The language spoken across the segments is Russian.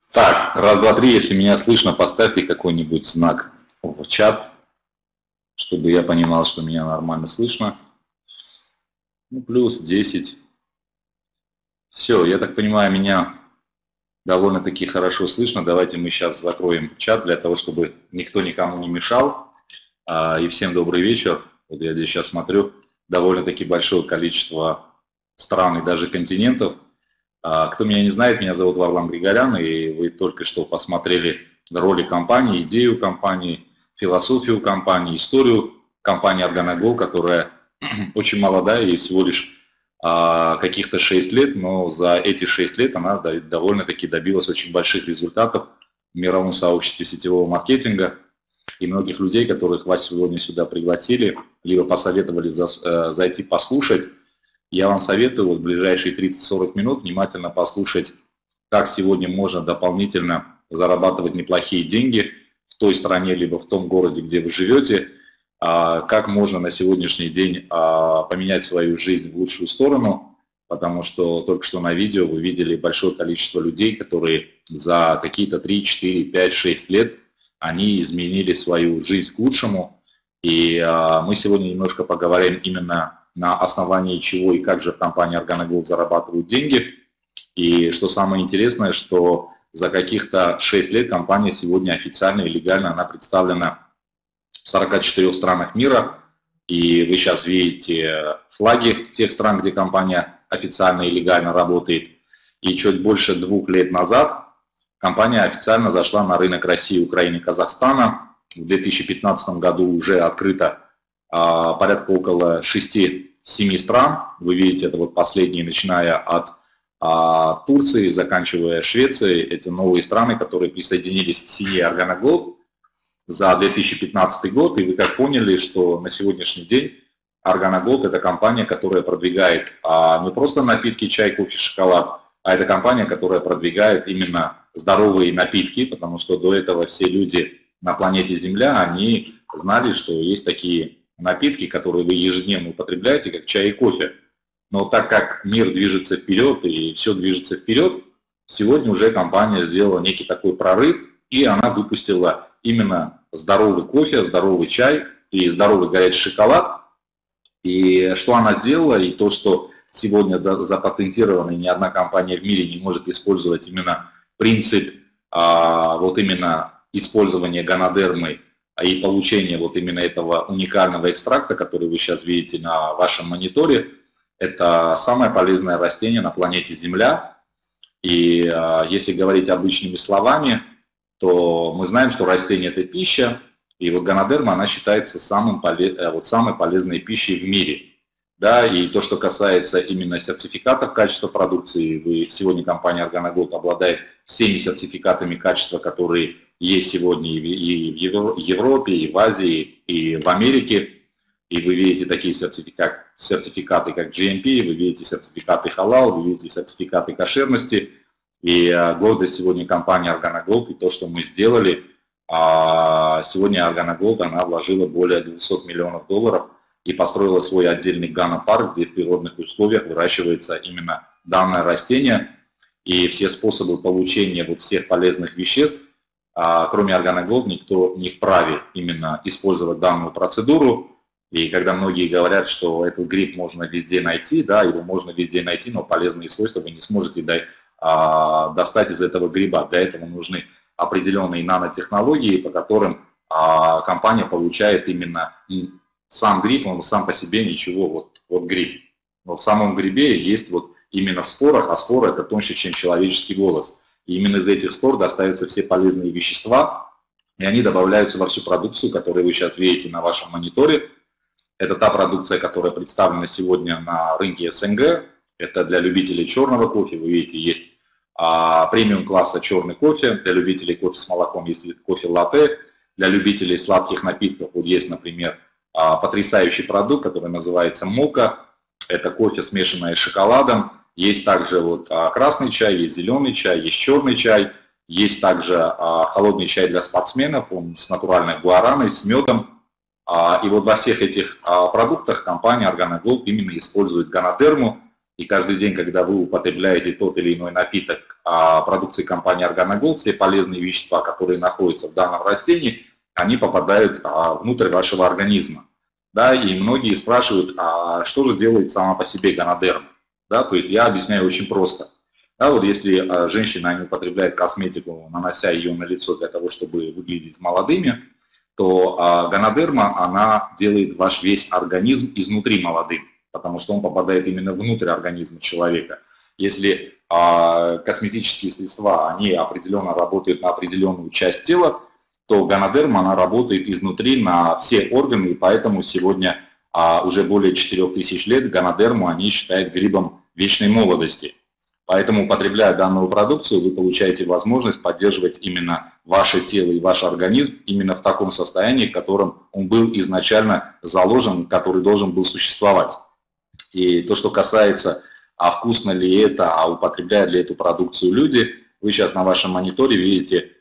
Так, раз, два, три, если меня слышно, поставьте какой-нибудь знак в чат, чтобы я понимал, что меня нормально слышно. Ну, плюс 10. Все, я так понимаю, меня довольно-таки хорошо слышно. Давайте мы сейчас закроем чат для того, чтобы никто никому не мешал. И всем добрый вечер. Вот я здесь сейчас смотрю, довольно-таки большое количество стран и даже континентов. Кто меня не знает, меня зовут Варлам Григорян, и вы только что посмотрели роли компании, идею компании, философию компании, историю компании «Органогол», которая очень молодая, ей всего лишь каких-то 6 лет, но за эти 6 лет она довольно-таки добилась очень больших результатов в мировом сообществе сетевого маркетинга. И многих людей, которых вас сегодня сюда пригласили, либо посоветовали зайти послушать, я вам советую вот в ближайшие 30-40 минут внимательно послушать, как сегодня можно дополнительно зарабатывать неплохие деньги в той стране, либо в том городе, где вы живете, как можно на сегодняшний день поменять свою жизнь в лучшую сторону, потому что только что на видео вы видели большое количество людей, которые за какие-то 3, 4, 5, 6 лет они изменили свою жизнь к лучшему. И мы сегодня немножко поговорим именно на основании чего и как же в компании Organogold зарабатывают деньги. И что самое интересное, что за каких-то 6 лет компания сегодня официально и легально она представлена в 44 странах мира. И вы сейчас видите флаги тех стран, где компания официально и легально работает. И чуть больше 2 лет назад компания официально зашла на рынок России, Украины, Казахстана. В 2015 году уже открыто порядка около 6-7 стран. Вы видите, это вот последние, начиная от Турции, заканчивая Швецией. Это новые страны, которые присоединились к семье Organogold за 2015 год. И вы как поняли, что на сегодняшний день Organogold – это компания, которая продвигает не просто напитки, чай, кофе, шоколад, а это компания, которая продвигает именно здоровые напитки, потому что до этого все люди на планете Земля, они знали, что есть такие напитки, которые вы ежедневно употребляете, как чай и кофе. Но так как мир движется вперед и все движется вперед, сегодня уже компания сделала некий такой прорыв, и она выпустила именно здоровый кофе, здоровый чай и здоровый горячий шоколад. И что она сделала, и то, что сегодня запатентировано, и ни одна компания в мире не может использовать именно принцип вот именно использования гонодермы и получения вот именно этого уникального экстракта, который вы сейчас видите на вашем мониторе. Это самое полезное растение на планете Земля. И если говорить обычными словами, то мы знаем, что растение – это пища, и вот гонодерма, она считается самой полезной пищей в мире. Да, и то, что касается именно сертификатов качества продукции, сегодня компания Organogold обладает всеми сертификатами качества, которые есть сегодня и в Европе, и в Азии, и в Америке. И вы видите такие сертификаты, как GMP, вы видите сертификаты Halal, вы видите сертификаты кошерности. И гордость сегодня компании Organogold и то, что мы сделали. Сегодня Organogold, она вложила более 200 миллионов долларов и построила свой отдельный гано-парк, где в природных условиях выращивается именно данное растение. И все способы получения вот всех полезных веществ, кроме Organogold, никто не вправе именно использовать данную процедуру. И когда многие говорят, что этот гриб можно везде найти, да, его можно везде найти, но полезные свойства вы не сможете достать из этого гриба. Для этого нужны определенные нанотехнологии, по которым компания получает именно сам гриб, он сам по себе ничего, вот гриб. Но в самом грибе есть вот именно в спорах, а споры это тоньше, чем человеческий голос. И именно из этих спор достаются все полезные вещества, и они добавляются во всю продукцию, которую вы сейчас видите на вашем мониторе. Это та продукция, которая представлена сегодня на рынке СНГ. Это для любителей черного кофе. Вы видите, есть премиум класса черный кофе. Для любителей кофе с молоком есть кофе латте. Для любителей сладких напитков вот есть, например, потрясающий продукт, который называется мока. Это кофе, смешанное с шоколадом. Есть также вот красный чай, есть зеленый чай, есть черный чай. Есть также холодный чай для спортсменов, он с натуральной гуараной, с медом. И вот во всех этих продуктах компания Organogold именно использует гонодерму. и каждый день, когда вы употребляете тот или иной напиток продукции компании Organogold, все полезные вещества, которые находятся в данном растении, они попадают внутрь вашего организма. Да, и многие спрашивают, а что же делает сама по себе гонодерма? Да, то есть я объясняю очень просто. Да, вот если женщина не употребляет косметику, нанося ее на лицо для того, чтобы выглядеть молодыми, то гонодерма, она делает ваш весь организм изнутри молодым, потому что он попадает именно внутрь организма человека. Если косметические средства, они определенно работают на определенную часть тела, то гонодерма, она работает изнутри на все органы, и поэтому сегодня уже более 4000 лет гонодерму они считают грибом вечной молодости. Поэтому, употребляя данную продукцию, вы получаете возможность поддерживать именно ваше тело и ваш организм именно в таком состоянии, в котором он был изначально заложен, который должен был существовать. И то, что касается, а вкусно ли это, а употребляют ли эту продукцию люди, вы сейчас на вашем мониторе видите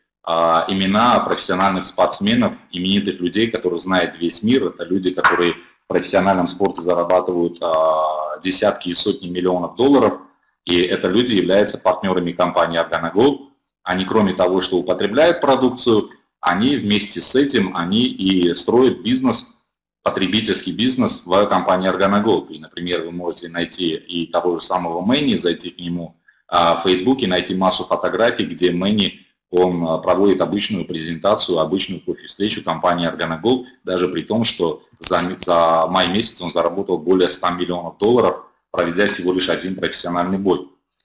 имена профессиональных спортсменов, именитых людей, которых знает весь мир. Это люди, которые в профессиональном спорте зарабатывают десятки и сотни миллионов долларов. И это люди являются партнерами компании Organogold. Они, кроме того, что употребляют продукцию, они вместе с этим они и строят бизнес, потребительский бизнес в компании Organogold. И, например, вы можете найти и того же самого Мэнни, зайти к нему в Фейсбуке, найти массу фотографий, где Мэнни он проводит обычную презентацию, обычную кофе-встречу компании Organogold, даже при том, что за май месяц он заработал более 100 миллионов долларов, проведя всего лишь один профессиональный бой.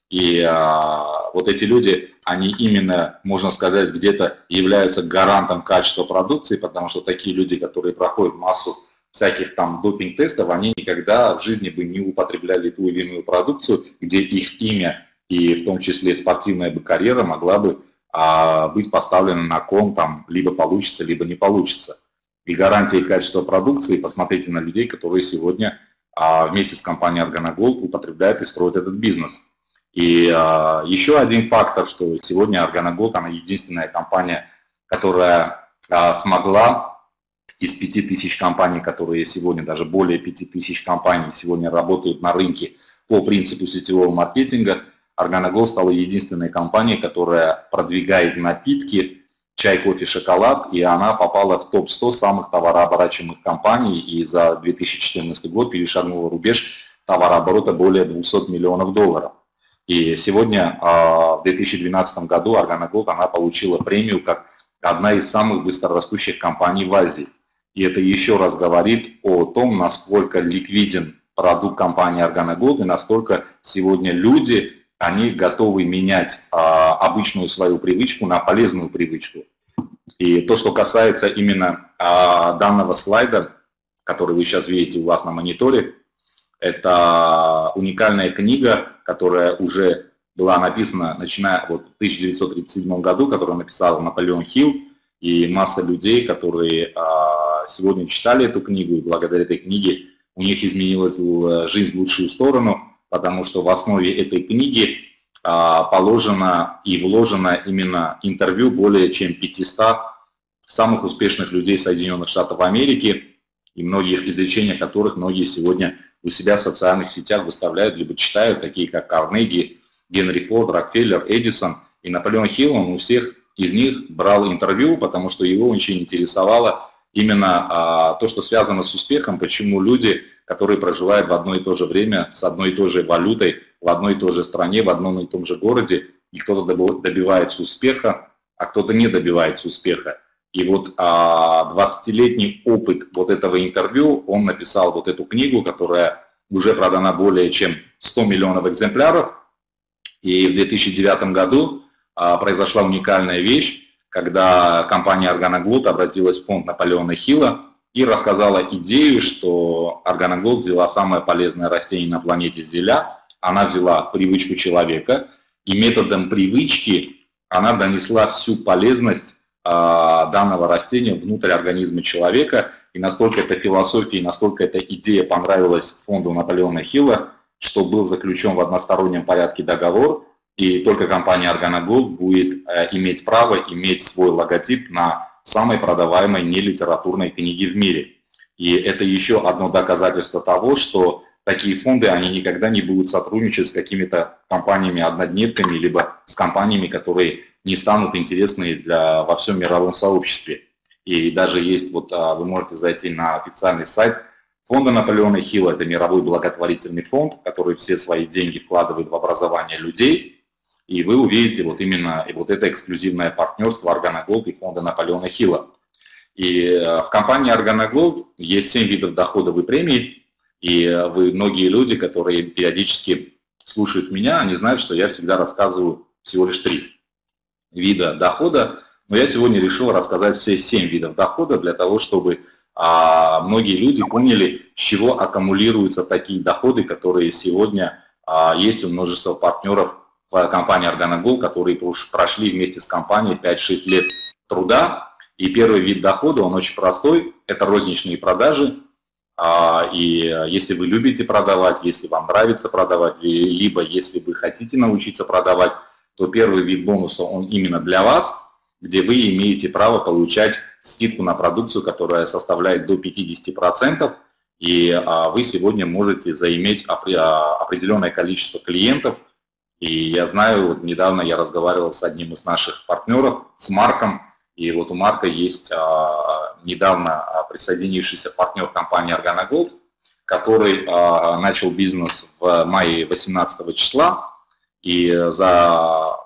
И вот эти люди, они именно, можно сказать, где-то являются гарантом качества продукции, потому что такие люди, которые проходят массу всяких там допинг-тестов, они никогда в жизни бы не употребляли ту или иную продукцию, где их имя и в том числе спортивная бы карьера могла бы быть поставлена на кон, там, либо получится, либо не получится. И гарантия качества продукции, посмотрите на людей, которые сегодня вместе с компанией Organogold употребляют и строят этот бизнес. И еще один фактор, что сегодня Organogold, она единственная компания, которая смогла из 5000 компаний, которые сегодня, даже более 5000 компаний сегодня работают на рынке по принципу сетевого маркетинга, Organogold стала единственной компанией, которая продвигает напитки, чай, кофе, шоколад, и она попала в топ-100 самых товарооборачиваемых компаний, и за 2014 год перешагнула рубеж товарооборота более 200 миллионов долларов. И сегодня, в 2012 году, Organogold, она получила премию как одна из самых быстрорастущих компаний в Азии. И это еще раз говорит о том, насколько ликвиден продукт компании Organogold, и насколько сегодня люди, они готовы менять обычную свою привычку на полезную привычку. И то, что касается именно данного слайда, который вы сейчас видите у вас на мониторе, это уникальная книга, которая уже была написана, начиная вот в 1937 году, которую написал Наполеон Хилл, и масса людей, которые сегодня читали эту книгу, и благодаря этой книге у них изменилась жизнь в лучшую сторону, потому что в основе этой книги положено и вложено именно интервью более чем 500 самых успешных людей Соединенных Штатов Америки, и многих изречений которых многие сегодня у себя в социальных сетях выставляют, либо читают, такие как Карнеги, Генри Форд, Рокфеллер, Эдисон. И Наполеон Хилл, он у всех из них брал интервью, потому что его очень интересовало именно то, что связано с успехом, почему люди, которые проживают в одно и то же время, с одной и той же валютой, в одной и той же стране, в одном и том же городе, и кто-то добивается успеха, а кто-то не добивается успеха. И вот 20-летний опыт вот этого интервью, он написал вот эту книгу, которая уже продана более чем 100 миллионов экземпляров. И в 2009 году произошла уникальная вещь, когда компания Organogold обратилась в фонд Наполеона Хилла и рассказала идею, что Organogold взяла самое полезное растение на планете Земля, она взяла привычку человека, и методом привычки она донесла всю полезность данного растения внутрь организма человека, и насколько эта философия, насколько эта идея понравилась фонду Наполеона Хилла, что был заключен в одностороннем порядке договор, и только компания Organogold будет иметь право иметь свой логотип на самой продаваемой нелитературной книге в мире. И это еще одно доказательство того, что такие фонды, они никогда не будут сотрудничать с какими-то компаниями-однодневками, либо с компаниями, которые не станут интересны во всем мировом сообществе. И даже есть, вот вы можете зайти на официальный сайт фонда Наполеона Хилла, это мировой благотворительный фонд, который все свои деньги вкладывает в образование людей, и вы увидите вот именно вот это эксклюзивное партнерство Argana Gold и фонда Наполеона Хилла. И в компании Argana Gold есть 7 видов доходов и премий, и многие люди, которые периодически слушают меня, они знают, что я всегда рассказываю всего лишь 3 вида дохода, но я сегодня решил рассказать все 7 видов дохода для того, чтобы многие люди поняли, с чего аккумулируются такие доходы, которые сегодня есть у множества партнеров в компании Argana Gold, которые прошли вместе с компанией 5-6 лет труда. И первый вид дохода, он очень простой, это розничные продажи. И если вы любите продавать, если вам нравится продавать, либо если вы хотите научиться продавать, то первый вид бонуса, он именно для вас, где вы имеете право получать скидку на продукцию, которая составляет до 50%, и вы сегодня можете заиметь определенное количество клиентов. И я знаю, вот недавно я разговаривал с одним из наших партнеров, с Марком, и вот у Марка есть недавно присоединившийся партнер компании Argana Gold, который начал бизнес в мае 2018 числа, и за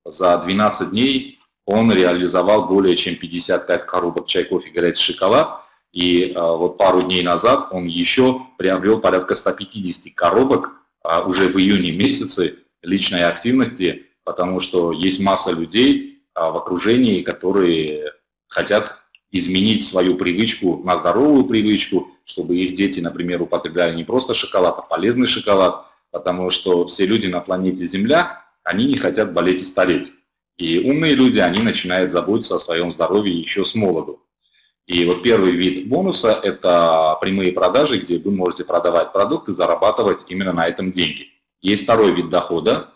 12 дней он реализовал более чем 55 коробок чай, кофе, горячий шоколад, и вот пару дней назад он еще приобрел порядка 150 коробок уже в июне месяце личной активности, потому что есть масса людей в окружении, которые хотят изменить свою привычку на здоровую привычку, чтобы их дети, например, употребляли не просто шоколад, а полезный шоколад, потому что все люди на планете Земля, они не хотят болеть и стареть. И умные люди, они начинают заботиться о своем здоровье еще с молоду. И вот первый вид бонуса – это прямые продажи, где вы можете продавать продукты, зарабатывать именно на этом деньги. Есть второй вид дохода,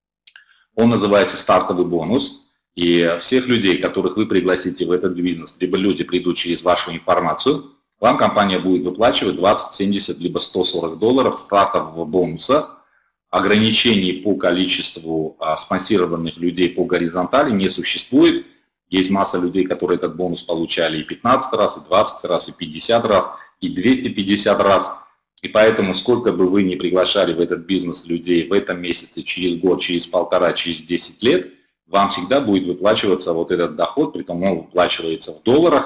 он называется стартовый бонус. И всех людей, которых вы пригласите в этот бизнес, либо люди придут через вашу информацию, вам компания будет выплачивать 20, 70, либо 140 долларов стартового бонуса. Ограничений по количеству спонсированных людей по горизонтали не существует. Есть масса людей, которые этот бонус получали и 15 раз, и 20 раз, и 50 раз, и 250 раз. И поэтому, сколько бы вы ни приглашали в этот бизнес людей в этом месяце, через год, через полтора, через 10 лет, вам всегда будет выплачиваться вот этот доход, притом он выплачивается в долларах,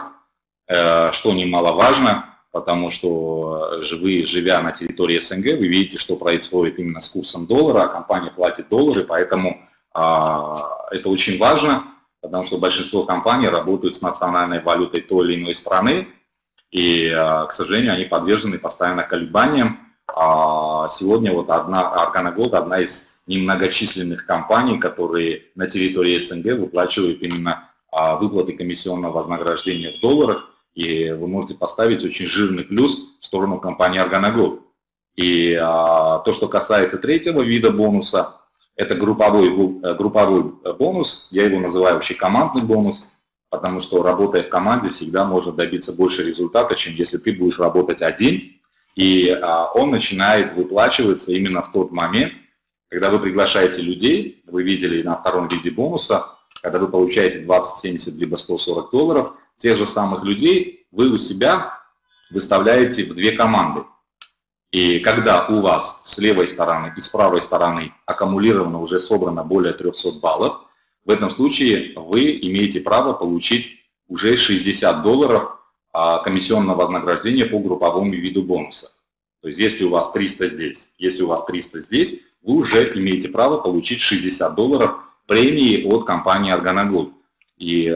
что немаловажно, потому что вы, живя на территории СНГ, вы видите, что происходит именно с курсом доллара, а компания платит доллары, поэтому это очень важно, потому что большинство компаний работают с национальной валютой той или иной страны, и, к сожалению, они подвержены постоянно колебаниям. Сегодня вот Argana Gold одна из немногочисленных компаний, которые на территории СНГ выплачивают именно выплаты комиссионного вознаграждения в долларах, и вы можете поставить очень жирный плюс в сторону компании Argana Gold. И то, что касается третьего вида бонуса, это групповой бонус, я его называю вообще командный бонус, потому что, работая в команде, всегда можно добиться больше результата, чем если ты будешь работать один. И он начинает выплачиваться именно в тот момент, когда вы приглашаете людей, вы видели на втором виде бонуса, когда вы получаете 20, 70, либо 140 долларов, тех же самых людей вы у себя выставляете в две команды. И когда у вас с левой стороны и с правой стороны аккумулировано, уже собрано более 300 баллов, в этом случае вы имеете право получить уже 60 долларов комиссионного вознаграждения по групповому виду бонуса. То есть если у вас 300 здесь, если у вас 300 здесь, вы уже имеете право получить 60 долларов премии от компании Argana Gold. И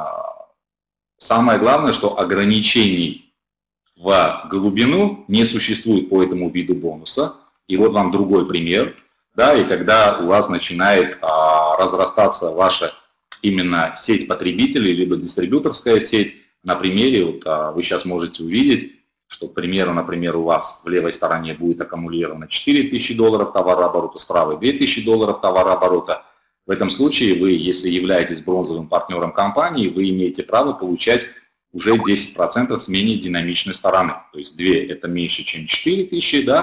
самое главное, что ограничений в глубину не существует по этому виду бонуса. И вот вам другой пример. Да, и когда у вас начинает разрастаться ваша именно сеть потребителей, либо дистрибьюторская сеть, на примере, вот, вы сейчас можете увидеть, что, к примеру, например, у вас в левой стороне будет аккумулировано 4000 долларов товарооборота, с правой 2000 долларов товарооборота. В этом случае вы, если являетесь бронзовым партнером компании, вы имеете право получать уже 10% с менее динамичной стороны. То есть 2 это меньше, чем 4000, да,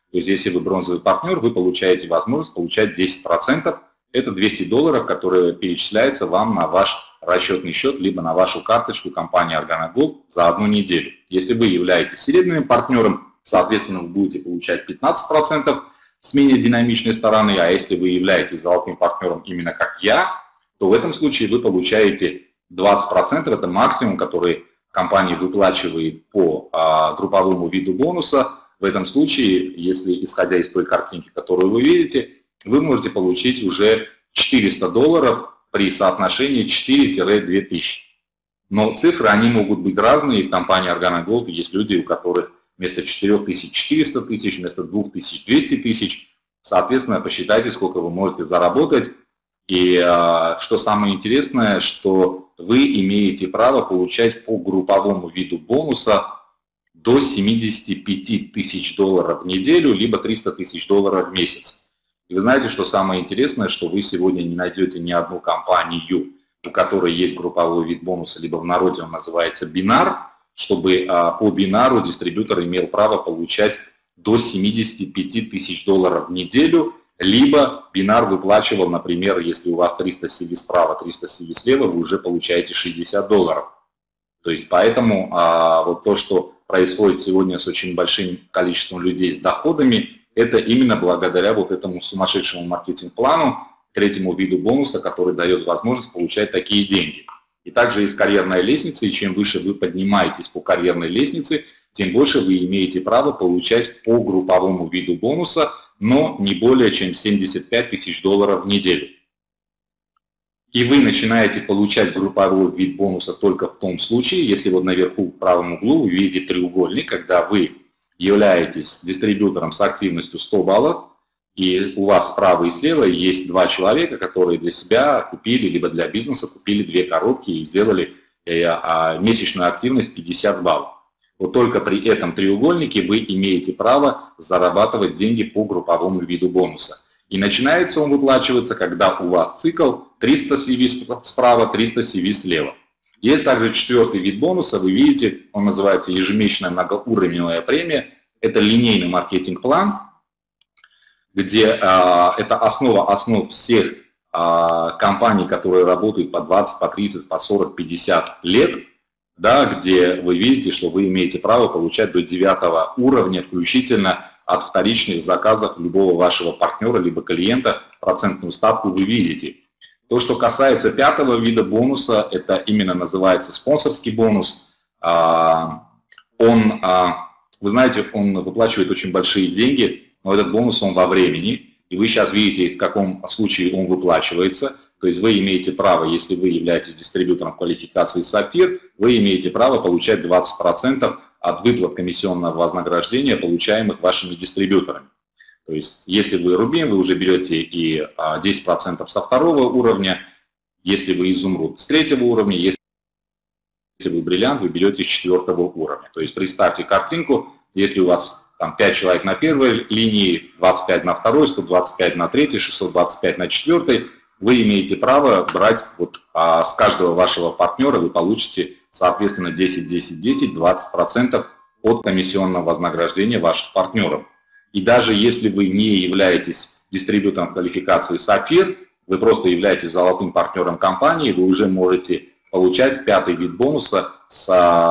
То есть если вы бронзовый партнер, вы получаете возможность получать 10%. Это $200, которые перечисляются вам на ваш расчетный счет, либо на вашу карточку компании Argana Gold за одну неделю. Если вы являетесь серебряным партнером, соответственно, вы будете получать 15% с менее динамичной стороны, а если вы являетесь золотым партнером именно как я, то в этом случае вы получаете 20%, это максимум, который компания выплачивает по групповому виду бонуса. В этом случае, если исходя из той картинки, которую вы видите, вы можете получить уже $400 при соотношении 4-2000. Но цифры, они могут быть разные. В компании Argana Gold есть люди, у которых вместо 4000 400 тысяч, вместо 2000 200 тысяч. Соответственно, посчитайте, сколько вы можете заработать. И что самое интересное, что вы имеете право получать по групповому виду бонуса до $75 тысяч в неделю, либо $300 тысяч в месяц. И вы знаете, что самое интересное, что вы сегодня не найдете ни одну компанию, у которой есть групповой вид бонуса, либо в народе он называется бинар, чтобы по бинару дистрибьютор имел право получать до $75 тысяч в неделю, либо бинар выплачивал, например, если у вас 300 CV справа, 300 CV слева, вы уже получаете $60. То есть поэтому вот то, что происходит сегодня с очень большим количеством людей с доходами, это именно благодаря вот этому сумасшедшему маркетинг-плану, третьему виду бонуса, который дает возможность получать такие деньги. И также есть карьерная лестница, и чем выше вы поднимаетесь по карьерной лестнице, тем больше вы имеете право получать по групповому виду бонуса, но не более чем $75 тысяч в неделю. И вы начинаете получать групповой вид бонуса только в том случае, если вот наверху в правом углу вы видите треугольник, когда вы являетесь дистрибьютором с активностью 100 баллов, и у вас справа и слева есть два человека, которые для себя купили, либо для бизнеса купили 2 коробки и сделали месячную активность 50 баллов. Вот только при этом треугольнике вы имеете право зарабатывать деньги по групповому виду бонуса. И начинается он выплачиваться, когда у вас цикл 300 CV справа, 300 CV слева. Есть также 4-й вид бонуса, вы видите, он называется ежемесячная многоуровневая премия. Это линейный маркетинг-план, где это основа основ всех компаний, которые работают по 20, по 30, по 40, 50 лет, да, где вы видите, что вы имеете право получать до 9 уровня включительно от вторичных заказов любого вашего партнера либо клиента, процентную ставку вы видите. То, что касается 5-го вида бонуса, это именно называется спонсорский бонус. Вы знаете, он выплачивает очень большие деньги, но этот бонус он во времени, и вы сейчас видите, в каком случае он выплачивается. То есть вы имеете право, если вы являетесь дистрибьютором квалификации «Сапфир», вы имеете право получать 20% от выплат комиссионного вознаграждения, получаемых вашими дистрибьюторами. То есть если вы рубин, вы уже берете и 10% со 2-го уровня, если вы изумруд с 3-го уровня, если вы бриллиант, вы берете с 4-го уровня. То есть представьте картинку, если у вас там 5 человек на первой линии, 25 на второй, 125 на третьей, 625 на четвертой, вы имеете право брать вот, с каждого вашего партнера, вы получите, соответственно, 10, 10, 10, 20% от комиссионного вознаграждения ваших партнеров. И даже если вы не являетесь дистрибьютором квалификации «Сапфир», вы просто являетесь золотым партнером компании, вы уже можете получать 5-й вид бонуса с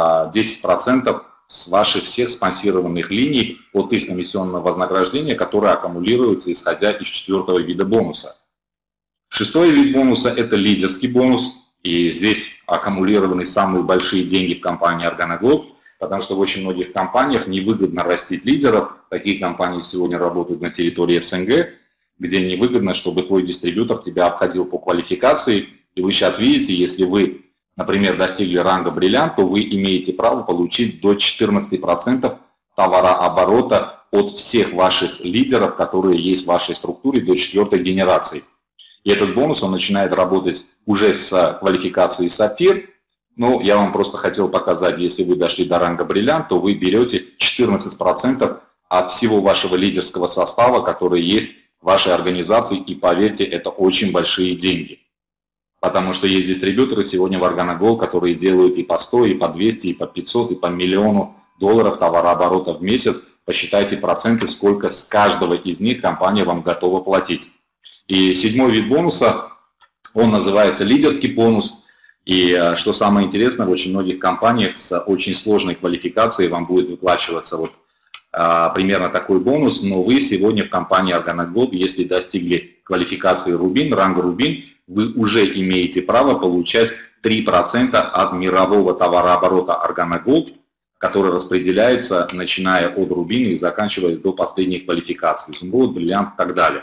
10% с ваших всех спонсированных линий от их комиссионного вознаграждения, которое аккумулируется, исходя из 4-го вида бонуса. 6-й вид бонуса – это лидерский бонус, и здесь аккумулированы самые большие деньги в компании Argana Gold, потому что в очень многих компаниях невыгодно растить лидеров. Такие компании сегодня работают на территории СНГ, где невыгодно, чтобы твой дистрибьютор тебя обходил по квалификации. И вы сейчас видите, если вы, например, достигли ранга бриллиант, то вы имеете право получить до 14% товарооборота от всех ваших лидеров, которые есть в вашей структуре до 4-й генерации. И этот бонус, он начинает работать уже с квалификацией «Сапфир». Ну, я вам просто хотел показать, если вы дошли до ранга бриллиант, то вы берете 14% от всего вашего лидерского состава, который есть в вашей организации. И поверьте, это очень большие деньги. Потому что есть дистрибьюторы сегодня в Argana Gold, которые делают и по 100, и по 200, и по 500, и по $1 000 000 товарооборота в месяц посчитайте проценты, сколько с каждого из них компания вам готова платить. И седьмой вид бонуса, он называется лидерский бонус. И что самое интересное, в очень многих компаниях с очень сложной квалификацией вам будет выплачиваться вот примерно такой бонус, но вы сегодня в компании Argana Gold, если достигли квалификации Рубин, ранга Рубин, вы уже имеете право получать 3% от мирового товарооборота Argana Gold, который распределяется, начиная от Рубина и заканчивая до последней квалификации, изумруд, бриллиант и так далее.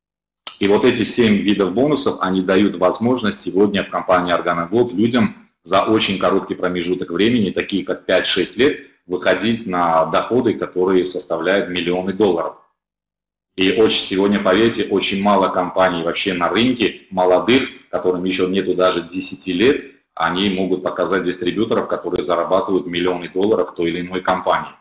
И вот эти 7 видов бонусов, они дают возможность сегодня в компании Argana Gold людям за очень короткий промежуток времени, такие как 5-6 лет, выходить на доходы, которые составляют миллионы долларов. И очень сегодня, поверьте, очень мало компаний вообще на рынке, молодых, которым еще нету даже 10 лет, они могут показать дистрибьюторов, которые зарабатывают миллионы долларов в той или иной компании.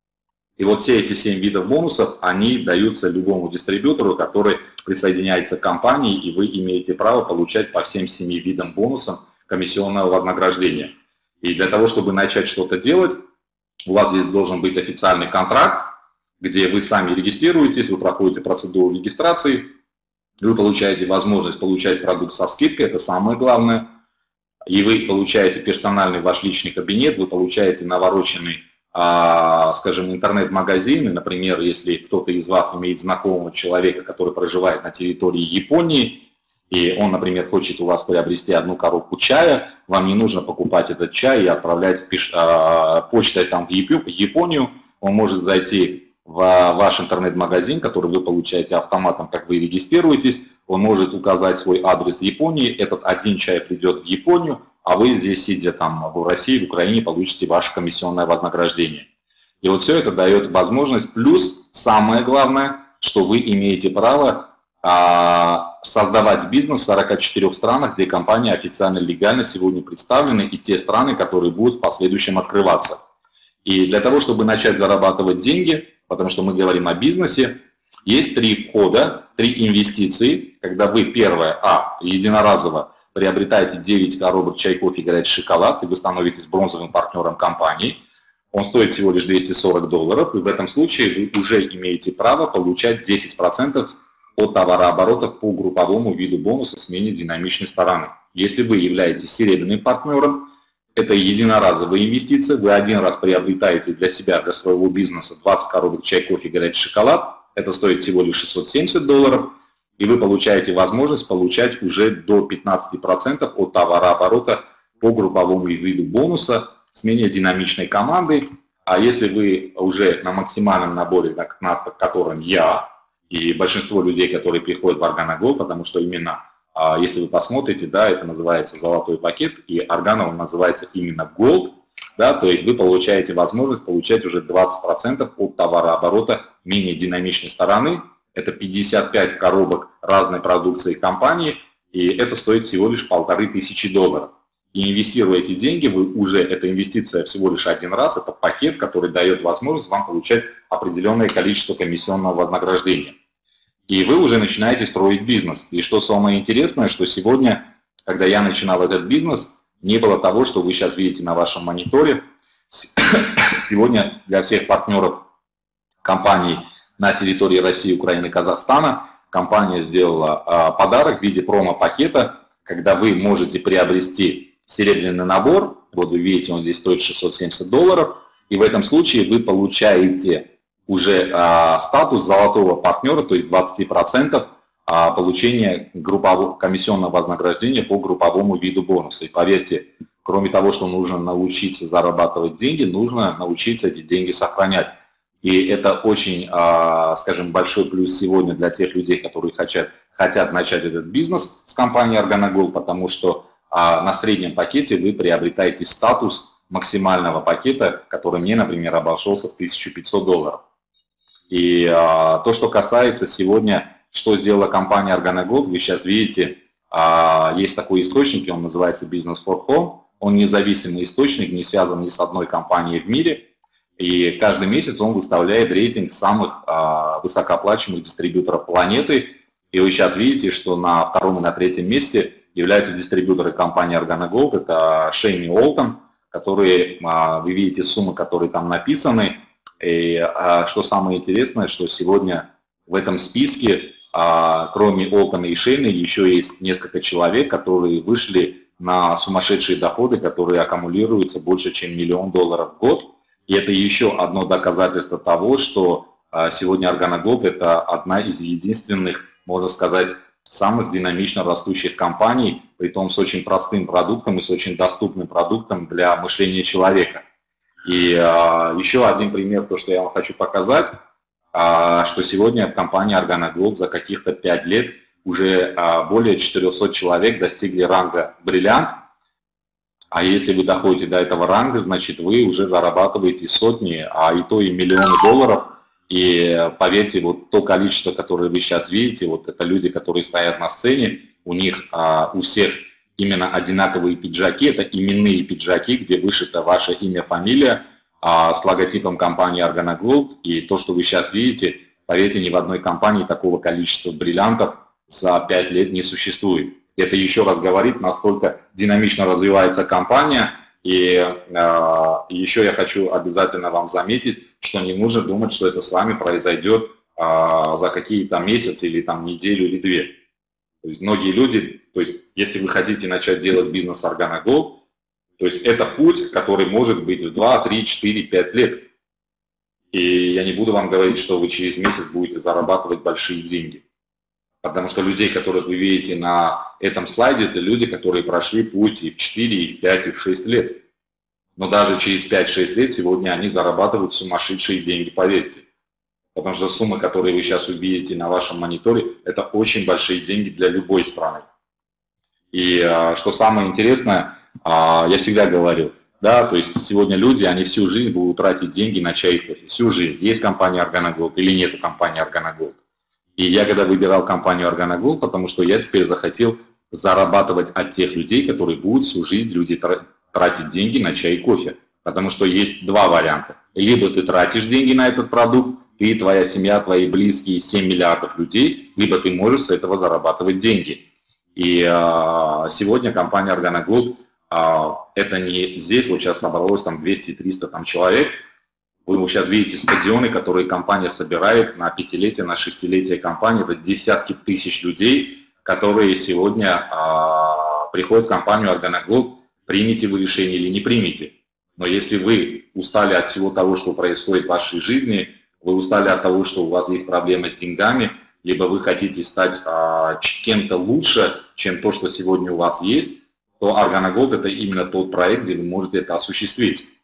И вот все эти 7 видов бонусов, они даются любому дистрибьютору, который присоединяется к компании, и вы имеете право получать по всем 7 видам бонусов комиссионного вознаграждения. И для того, чтобы начать что-то делать, у вас здесь должен быть официальный контракт, где вы сами регистрируетесь, вы проходите процедуру регистрации, вы получаете возможность получать продукт со скидкой, это самое главное, и вы получаете персональный ваш личный кабинет, вы получаете навороченный, скажем, интернет-магазин, например, если кто-то из вас имеет знакомого человека, который проживает на территории Японии, и он, например, хочет у вас приобрести одну коробку чая, вам не нужно покупать этот чай и отправлять почтой там в Японию, он может зайти в ваш интернет-магазин, который вы получаете автоматом, как вы регистрируетесь, он может указать свой адрес Японии, этот один чай придет в Японию, а вы здесь, сидя там в России, в Украине, получите ваше комиссионное вознаграждение. И вот все это дает возможность, плюс самое главное, что вы имеете право создавать бизнес в 44 странах, где компания официально легально сегодня представлены, и те страны, которые будут в последующем открываться. И для того, чтобы начать зарабатывать деньги, потому что мы говорим о бизнесе, есть 3 входа, 3 инвестиции, когда вы первое, единоразово приобретаете 9 коробок чай, кофе, горячий шоколад, и вы становитесь бронзовым партнером компании. Он стоит всего лишь $240, и в этом случае вы уже имеете право получать 10% от товарооборота по групповому виду бонуса с менее динамичной стороны. Если вы являетесь серебряным партнером, это единоразовая инвестиция, вы один раз приобретаете для себя, для своего бизнеса 20 коробок чай, кофе, горячий шоколад, это стоит всего лишь $670, и вы получаете возможность получать уже до 15% от товарооборота по групповому виду бонуса с менее динамичной командой. А если вы уже на максимальном наборе, над которым я и большинство людей, которые приходят в Argana Gold, потому что именно, если вы посмотрите, да, это называется золотой пакет, и Argana он называется именно Gold, да, то есть вы получаете возможность получать уже 20% от товарооборота менее динамичной стороны. Это 55 коробок разной продукции компании, и это стоит всего лишь $1500. И инвестируя эти деньги, вы уже, эта инвестиция всего лишь один раз, это пакет, который дает возможность вам получать определенное количество комиссионного вознаграждения. И вы уже начинаете строить бизнес. И что самое интересное, что сегодня, когда я начинал этот бизнес, не было того, что вы сейчас видите на вашем мониторе. Сегодня для всех партнеров компаний на территории России, Украины, Казахстана компания сделала подарок в виде промо-пакета, когда вы можете приобрести серебряный набор. Вот вы видите, он здесь стоит $670. И в этом случае вы получаете уже статус золотого партнера, то есть 20% получения комиссионного вознаграждения по групповому виду бонуса. И поверьте, кроме того, что нужно научиться зарабатывать деньги, нужно научиться эти деньги сохранять. И это очень, скажем, большой плюс сегодня для тех людей, которые хотят начать этот бизнес с компанией Argana Gold, потому что на среднем пакете вы приобретаете статус максимального пакета, который мне, например, обошелся в $1500. И то, что касается сегодня, что сделала компания Argana Gold, вы сейчас видите, есть такой источник, он называется Business for Home. Он независимый источник, не связан ни с одной компанией в мире. И каждый месяц он выставляет рейтинг самых высокооплачиваемых дистрибьюторов планеты. И вы сейчас видите, что на 2-м и на 3-м месте являются дистрибьюторы компании Argana Gold. Это Шейн и Олтон, которые, вы видите суммы, которые там написаны. И что самое интересное, что сегодня в этом списке, кроме Олтона и Шейна, еще есть несколько человек, которые вышли на сумасшедшие доходы, которые аккумулируются больше, чем $1 000 000 в год. И это еще одно доказательство того, что сегодня Argano Gold – это одна из единственных, можно сказать, самых динамично растущих компаний, при том с очень простым продуктом и с очень доступным продуктом для мышления человека. И еще один пример, то, что я вам хочу показать, что сегодня в компании Argano Gold за каких-то 5 лет уже более 400 человек достигли ранга бриллиант. А если вы доходите до этого ранга, значит вы уже зарабатываете сотни, а и то и миллионы долларов. И поверьте, вот то количество, которое вы сейчас видите, вот это люди, которые стоят на сцене, у них у всех именно одинаковые пиджаки, это именные пиджаки, где вышито ваше имя, фамилия, с логотипом компании Argano Gold. И то, что вы сейчас видите, поверьте, ни в одной компании такого количества бриллиантов за 5 лет не существует. Это еще раз говорит, насколько динамично развивается компания. И еще я хочу обязательно вам заметить, что не нужно думать, что это с вами произойдет за какие-то месяцы или там неделю или две. То есть многие люди, то есть если вы хотите начать делать бизнес Argano Gold, то есть это путь, который может быть в 2, 3, 4, 5 лет. И я не буду вам говорить, что вы через месяц будете зарабатывать большие деньги. Потому что людей, которых вы видите на этом слайде, это люди, которые прошли путь и в 4, и в 5, и в 6 лет. Но даже через 5-6 лет сегодня они зарабатывают сумасшедшие деньги, поверьте. Потому что суммы, которые вы сейчас увидите на вашем мониторе, это очень большие деньги для любой страны. И что самое интересное, я всегда говорю, да, то есть сегодня люди, они всю жизнь будут тратить деньги на чай и кофе. Всю жизнь. Есть компания Argano Gold или нету компании Argano Gold. И я когда выбирал компанию Argano Gold, потому что я теперь захотел зарабатывать от тех людей, которые будут всю жизнь люди тратить деньги на чай и кофе. Потому что есть два варианта. Либо ты тратишь деньги на этот продукт, ты, твоя семья, твои близкие, 7 миллиардов людей, либо ты можешь с этого зарабатывать деньги. И сегодня компания Argano Gold, это не здесь, вот сейчас собралось там 200-300 там человек. Вы сейчас видите стадионы, которые компания собирает на 5-летие, на 6-летие компании. Это десятки тысяч людей, которые сегодня приходят в компанию Argano Gold. Примите вы решение или не примите. Но если вы устали от всего того, что происходит в вашей жизни, вы устали от того, что у вас есть проблемы с деньгами, либо вы хотите стать кем-то лучше, чем то, что сегодня у вас есть, то Argano Gold – это именно тот проект, где вы можете это осуществить.